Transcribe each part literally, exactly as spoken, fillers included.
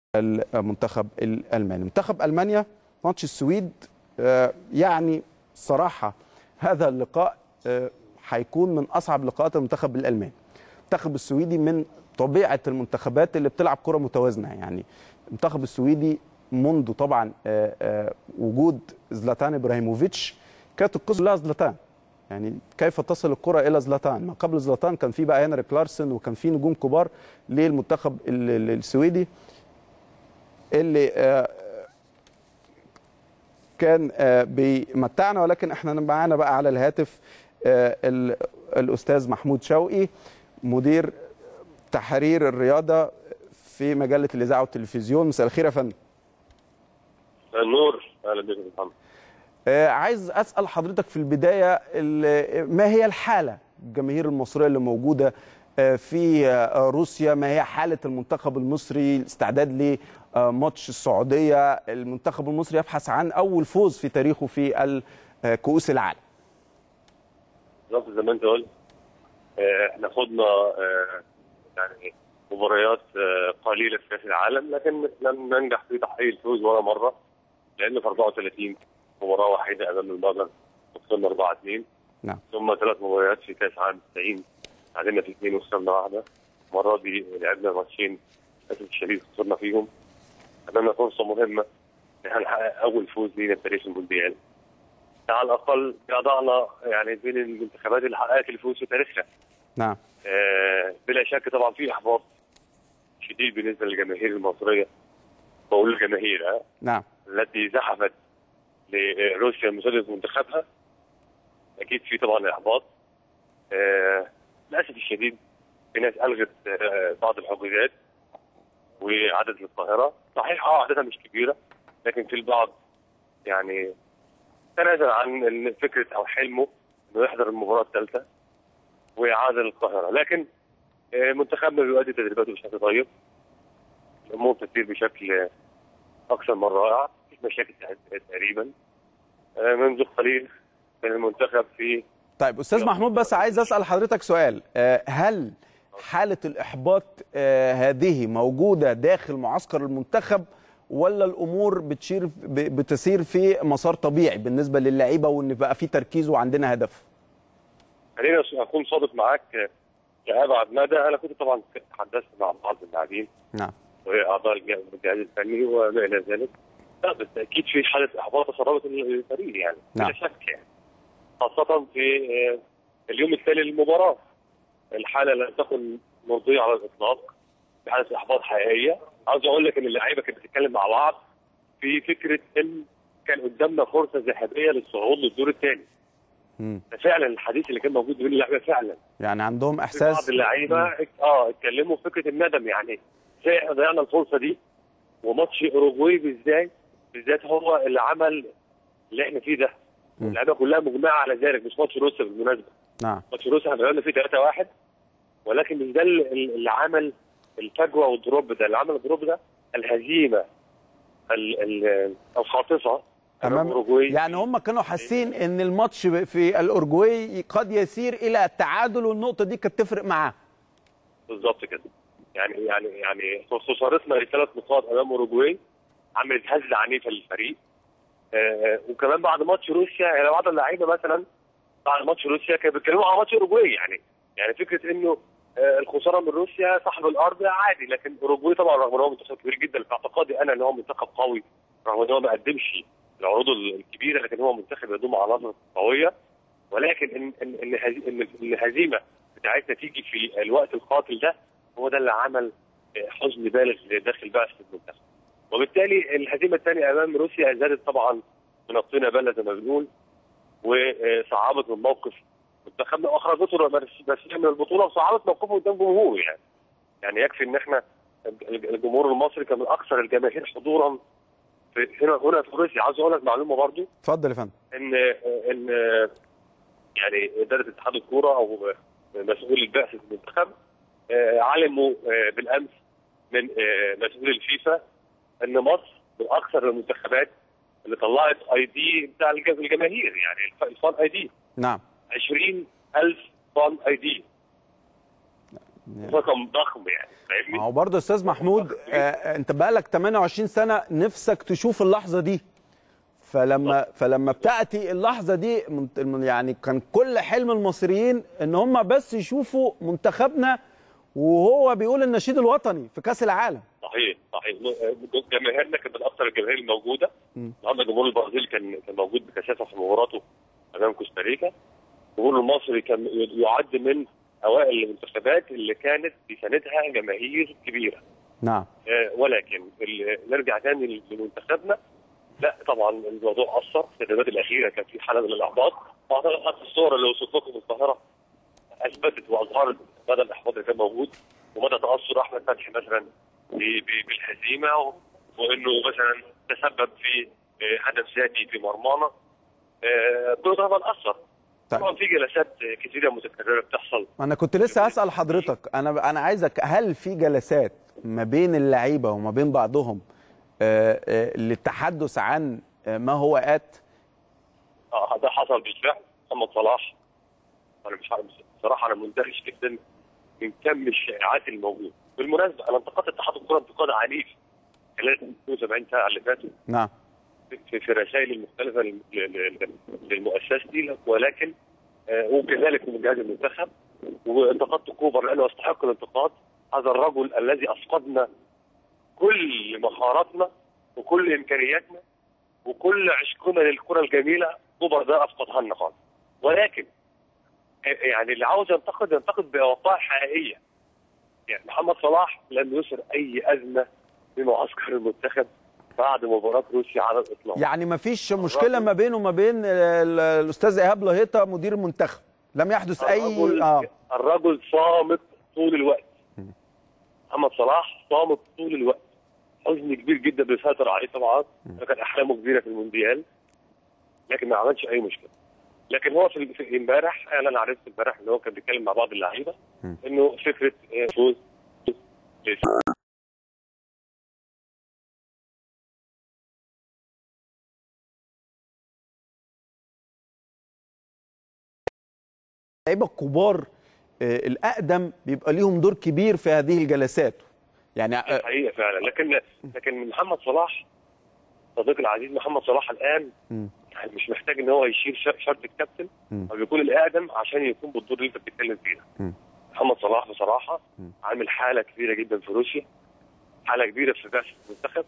المنتخب الألماني. منتخب ألمانيا ماتش السويد، يعني صراحة هذا اللقاء هيكون من أصعب لقاءات المنتخب الألماني. المنتخب السويدي من طبيعة المنتخبات اللي بتلعب كرة متوازنة، يعني المنتخب السويدي منذ طبعا وجود زلاتان إبراهيموفيتش كانت القصة كلها زلاتان، يعني كيف تصل الكرة إلى زلاتان. ما قبل زلاتان كان في بقى هنريك لارسن وكان في نجوم كبار للمنتخب السويدي اللي كان بيمتعنا. ولكن احنا معانا بقى على الهاتف الأستاذ محمود شوقي، مدير تحرير الرياضة في مجلة الإذاعة والتلفزيون. مساء الخير يا فندم. النور، اهلا بك يا محمد. عايز أسأل حضرتك في البداية، ما هي الحالة الجماهير المصرية اللي موجودة في روسيا؟ ما هي حالة المنتخب المصري الاستعداد لماتش السعودية؟ المنتخب المصري يبحث عن أول فوز في تاريخه في كؤوس العالم. بالظبط زي ما انت قلت، احنا خضنا يعني مباريات قليلة في كأس العالم، لكن لم ننجح في تحقيق الفوز ولا مرة، لأن في أربعة وثلاثين مباراة واحدة أمام المجر وصلنا أربعة اثنين. نعم. ثم ثلاث مباريات في كأس عام تسعين تعادلنا في اثنين وخسرنا واحدة. المرة دي لعبنا ماتشين للأسف الشديد خسرنا فيهم. أمامنا فرصة مهمة إن احنا نحقق أول فوز لينا في تاريخ المونديال. على الأقل أضعنا يعني بين المنتخبات اللي حققت الفوز في تاريخها. نعم. آه بلا شك طبعا في إحباط شديد بالنسبة للجماهير المصرية. بقول الجماهير ها نعم التي زحفت لروسيا مساندة منتخبها، أكيد في طبعا إحباط. آه للأسف الشديد في ناس ألغت آه بعض الحجوزات وعدد للقاهرة. صحيح اه عددها مش كبيرة، لكن في البعض يعني تنازل عن فكرة أو حلمه إنه يحضر المباراة الثالثة وعاد للقاهرة. لكن آه منتخبنا بيؤدي تدريباته بشكل طيب، الأمور تسير بشكل أكثر من رائع، مفيش مشاكل تقريبا. آه منذ قليل كان المنتخب في. طيب أستاذ محمود، بس عايز أسأل حضرتك سؤال، هل حالة الإحباط هذه موجودة داخل معسكر المنتخب، ولا الأمور بتشير بتسير في مسار طبيعي بالنسبة للعيبة وإن بقى في تركيز وعندنا هدف؟ خليني أكون صادق معاك كأبعد مدى. أنا كنت طبعا تحدثت مع بعض اللاعبين نعم وأعضاء الجهاز الفني وما إلى ذلك. لا بالتأكيد في حالة إحباط أصابت الفريق يعني بلا نعم. شك يعني، خاصة في اليوم التالي للمباراة. الحالة لم تكن مرضية على الإطلاق، في حالة إحباط حقيقية. عاوز أقول لك إن اللعيبة كانت بتتكلم مع بعض في فكرة إن كان قدامنا فرصة ذهبية للصعود للدور الثاني. فعلا الحديث اللي كان موجود بين اللعيبة فعلا يعني عندهم إحساس. بعض اللعيبة اه اتكلموا في فكرة الندم، يعني ازاي احنا ضيعنا الفرصة دي، وماتش أوروجواي بالذات بالذات هو اللي عمل اللي احنا فيه ده. اللعيبة كلها مجمعة على ذلك، مش ماتش روسيا بالمناسبة. نعم. ماتش روسيا احنا غلبنا فيه ثلاثة واحد، ولكن مش ده اللي عمل الفجوه والدروب ده. اللي عمل الدروب ده الهزيمه الخاطفه امام اوروجواي. يعني هم كانوا حاسين ان الماتش في الاورجواي قد يسير الى التعادل، والنقطه دي كانت تفرق معاه. بالظبط كده. يعني يعني يعني خسارتنا لثلاث نقاط امام اوروجواي عملت هزه عنيفه للفريق. آه وكمان بعد ماتش روسيا يعني بعض اللعيبه مثلا بعد ماتش روسيا كانوا بيتكلموا على ماتش اوروجواي، يعني يعني فكره انه آه الخساره من روسيا صاحب الارض عادي، لكن اوروجواي طبعا رغم ان هو منتخب كبير جدا في اعتقادي انا ان هو منتخب قوي، رغم ان هو ما قدمش العروض الكبيره، لكن هو منتخب يضم عناصر قويه. ولكن ان ان ان, إن الهزيمه بتاعتنا تيجي في الوقت القاتل ده، هو ده اللي عمل حزن بالغ داخل بعثه المنتخب. وبالتالي الهزيمه الثانيه امام روسيا زادت طبعا من الطينه بله زي ما بنقول، وصعبت من موقف منتخبنا واخرجته رسميا من البطوله، وصعبت موقفه قدام جمهوره. يعني يعني يكفي ان احنا الجمهور المصري كان من اكثر الجماهير حضورا في هنا هنا في روسيا. عاوز اقول لك معلومه برضو. اتفضل يا فندم. ان ان يعني اداره اتحاد الكوره او مسؤول البعثه المنتخب علموا بالامس من مسؤول الفيفا ان مصر من اكثر المنتخبات اللي طلعت اي دي بتاع الجماهير، يعني الفان اي دي. نعم. عشرين ألف فان اي دي. رقم ضخم يعني، فاهمني؟ ما هو برضه يا استاذ محمود آه انت بقالك ثمانية وعشرين سنه نفسك تشوف اللحظه دي، فلما فلما بتاتي اللحظه دي يعني كان كل حلم المصريين ان هم بس يشوفوا منتخبنا وهو بيقول النشيد الوطني في كاس العالم. صحيح صحيح. جماهيرنا كانت من اكثر الجماهير الموجوده. النهارده جمهور البرازيل كان كان موجود بكثافه في مباراته امام كوستاريكا. الجمهور المصري كان يعد من اوائل المنتخبات اللي كانت بيساندها جماهير كبيره. نعم. آه ولكن نرجع ثاني لمنتخبنا، لا طبعا الموضوع اثر. في التدريبات الاخيره كان في حاله من الاحباط، واعتقد حتى الصور اللي وصلت لكم من القاهره اثبتت واظهرت مدى الاحباط اللي كان موجود ومدى تاثر احمد فتحي مثلا بالهزيمه، وانه مثلا تسبب في هدف ذاتي في مرمانا. كل ده طبعا اثر. طبعا في جلسات كثيره متكرره بتحصل. انا كنت لسه هسال حضرتك، انا انا عايزك، هل في جلسات ما بين اللعيبه وما بين بعضهم للتحدث عن ما هو آت؟ اه ده حصل بالفعل. محمد صلاح، انا مش عارف بصراحه، انا مندهش جدا من كم الشائعات الموجوده. بالمناسبه انا انتقدت اتحاد الكره انتقاد عنيف خلال اثنين وسبعين ساعه اللي فاتوا. نعم. في, في رسائل المختلفه للمؤسسات دي، ولكن آه وكذلك من جهاز المنتخب، وانتقدت كوبر لانه يستحق الانتقاد. هذا الرجل الذي افقدنا كل مهاراتنا وكل امكانياتنا وكل عشقنا للكره الجميله، كوبر ده افقدها لنا خالص. ولكن يعني اللي عاوز ينتقد ينتقد بوقائع حقيقيه. يعني محمد صلاح لم يثر اي ازمه في معسكر المنتخب بعد مباراه روسيا على الاطلاق. يعني ما فيش مشكله ما بينه وما بين الاستاذ ايهاب لهيطه مدير المنتخب، لم يحدث اي الرجل اه الرجل صامت طول الوقت. محمد صلاح صامت طول الوقت. حزن كبير جدا بيسيطر عليه طبعا، كان احلامه كبيره في المونديال لكن ما عملش اي مشكله. لكن هو في امبارح انا عرفت امبارح ان هو كان بيتكلم مع بعض اللعيبه انه فكره فوز اللعيبه الكبار الاقدم بيبقى ليهم دور كبير في هذه الجلسات. يعني حقيقه فعلا. لكن لكن محمد صلاح صديقي العزيز، محمد صلاح الان م. يعني مش محتاج ان هو يشيل شرط الكابتن او يكون الاقدم عشان يكون بالدور اللي انت بتتكلم فيه. محمد صلاح بصراحه م. عامل حاله كبيره جدا في روسيا، حاله كبيره في بعثه المنتخب.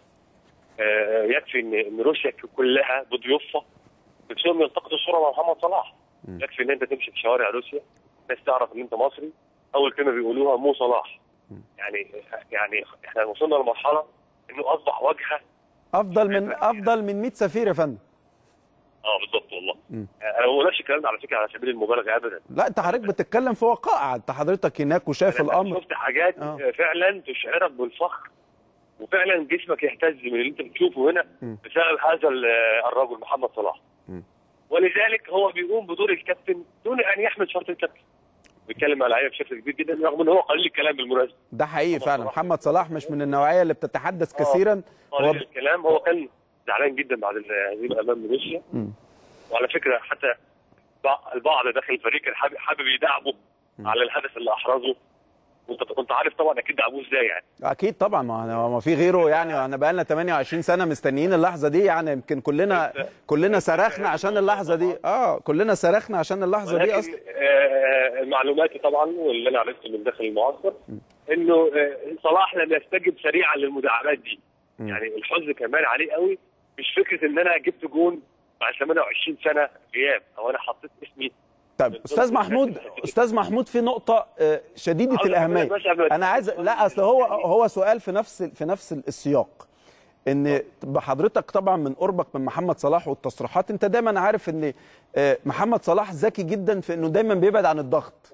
آه يكفي ان ان روسيا كلها بضيوفها نفسهم يلتقطوا الصوره مع محمد صلاح. م. يكفي ان انت تمشي في شوارع روسيا الناس تعرف ان انت مصري، اول كلمه بيقولوها مو صلاح. م. يعني يعني احنا وصلنا لمرحله انه اصبح واجهه افضل من افضل من مئة سفير يا فندم. اه بالظبط والله. م. انا ما بقولش الكلام ده على فكره على سبيل المبالغه ابدا. لا انت حضرتك بتتكلم في وقائع، انت حضرتك هناك وشايف الامر. شفت حاجات آه. فعلا تشعرك بالفخر، وفعلا جسمك يهتز من اللي انت بتشوفه هنا م. بسبب هذا الرجل محمد صلاح. م. ولذلك هو بيقوم بدور الكابتن دون ان يحمل شرط الكابتن. بيتكلم على اللعيبه بشكل كبير جدا رغم ان هو قليل الكلام بالمناسبه. ده حقيقي فعلا. محمد صلاح مش من النوعيه اللي بتتحدث كثيرا. قليل هو الكلام. هو كان زعلان جدا بعد الهزيمه امام روسيا. وعلى فكره حتى البعض داخل الفريق كان حابب حابب يدعمه على الهدف اللي احرزه. وانت كنت عارف طبعا اكيد دعموه ازاي يعني. اكيد طبعا، ما ما في غيره يعني. انا بقى لنا ثمانية وعشرين سنه مستنيين اللحظه دي يعني. يمكن كلنا كلنا صرخنا عشان اللحظه دي. اه كلنا صرخنا عشان اللحظه دي اصلا. آه معلوماتي طبعا واللي انا عرفته من داخل المعسكر انه آه صلاح لم يستجب سريعا للمداعبات دي. م. يعني الحزن كمان عليه قوي. مش فكره ان انا جبت جون بعد ثمانية وعشرين سنه غياب او انا حطيت اسمي. طيب استاذ محمود، استاذ محمود في نقطه شديده الاهميه انا عايز، لا اصل هو هو سؤال في نفس في نفس السياق، ان بحضرتك طبعا من قربك من محمد صلاح والتصريحات انت دايما عارف ان محمد صلاح ذكي جدا في انه دايما بيبعد عن الضغط.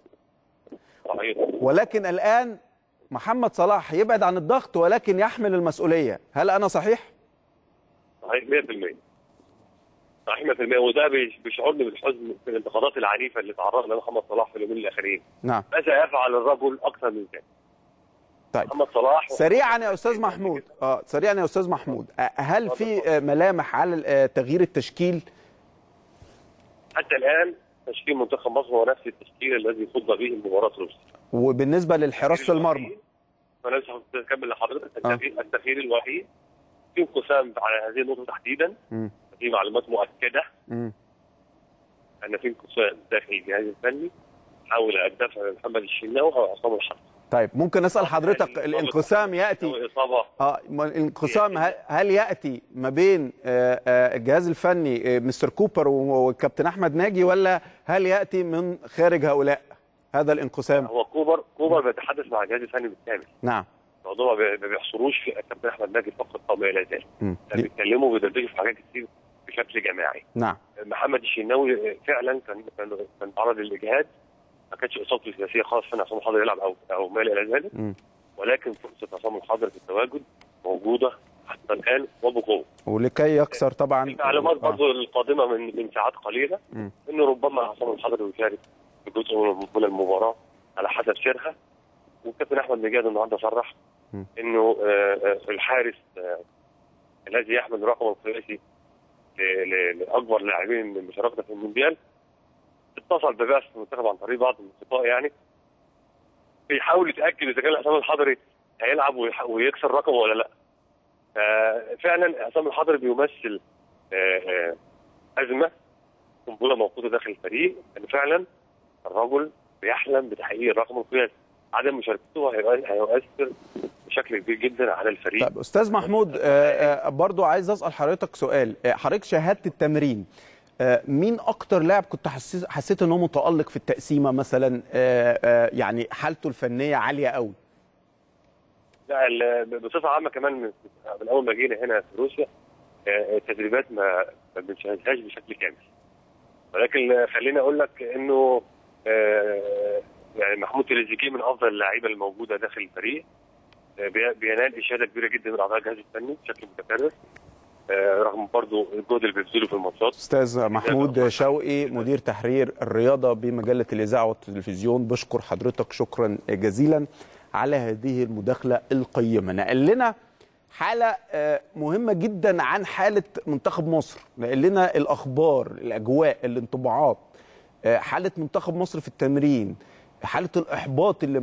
ولكن الان محمد صلاح يبعد عن الضغط ولكن يحمل المسؤوليه، هل انا صحيح؟ صحيح مئة بالمئة. صحيح مئة بالمئة. وده بيشعرني بالحزن من الانتقادات العنيفه اللي تعرض لها محمد صلاح في اليومين الاخرين. نعم. ماذا يفعل الرجل اكثر من ذلك؟ طيب محمد صلاح سريعا يا استاذ محمود، اه سريعا يا استاذ محمود، هل في ملامح على تغيير التشكيل؟ حتى الان تشكيل منتخب مصر هو نفس التشكيل الذي خض به مباراه روسيا. وبالنسبه للحراسه المرمى انا لسه هكمل لحضرتك. التغيير التغيير الوحيد في انقسام على هذه النقطه تحديدا. م. في معلومات مؤكده م. ان في انقسام داخل الجهاز الفني حول الدفع محمد الشناوي او عصام الحضري. طيب ممكن اسال حضرتك الانقسام ياتي اه الانقسام هل, هل ياتي ما بين الجهاز الفني مستر كوبر والكابتن احمد ناجي، ولا هل ياتي من خارج هؤلاء هذا الانقسام؟ هو كوبر كوبر بيتحدث مع الجهاز الفني بالكامل. نعم. الموضوع ما بيحصروش في الكابتن احمد ناجي فقط او ما الى ذلك. بيتكلموا وبيدردشوا في حاجات كتير بشكل جماعي. نعم. محمد الشناوي فعلا كان كان كان تعرض للاجهاد، ما كانتش اصابته السياسيه خالص ان عصام الحضري يلعب او او ما الى ذلك، ولكن فرصه عصام الحضري في التواجد موجوده حتى الان وبقوه. ولكي يكسر طبعا المعلومات برضه القادمه من من ساعات قليله م. انه ربما عصام الحضري يشارك في جزء من المباراه على حسب سيرها. والكابتن احمد نجاد النهارده صرح م. انه الحارس الذي يحمل رقمه القياسي لاكبر لاعبين مشاركه في المونديال اتصل ببعثه المنتخب عن طريق بعض الاصدقاء، يعني بيحاول يتاكد اذا كان عصام الحضري هيلعب ويكسر رقمه ولا لا. فعلا عصام الحضري بيمثل ازمه قنبله موقوته داخل الفريق، ان يعني فعلا الرجل بيحلم بتحقيق الرقم القياسي. عدم مشاركته هيؤثر بشكل كبير جدا على الفريق. طيب استاذ محمود برضو عايز اسال حضرتك سؤال. حضرتك شاهدت التمرين، مين اكتر لاعب كنت حسيت حسيت ان هو متالق في التقسيمه مثلا، يعني حالته الفنيه عاليه قوي؟ لا بصفه عامه كمان من اول ما جينا هنا في روسيا التدريبات ما ما بنشاهدهاش بشكل كامل، ولكن خليني اقول لك انه يعني محمود تريزيجيه من افضل اللعيبه الموجوده داخل الفريق، بينال اشاده كبيره جدا من اعضاء الجهاز الفني بشكل متكرر رغم برضه الجهد اللي بيبذله في الماتشات. استاذ محمود شوقي مدير تحرير الرياضه بمجله الاذاعه والتلفزيون، بشكر حضرتك شكرا جزيلا على هذه المداخله القيمه. نقل لنا حاله مهمه جدا عن حاله منتخب مصر، نقل لنا الاخبار، الاجواء، الانطباعات، حاله منتخب مصر في التمرين، حاله الاحباط اللي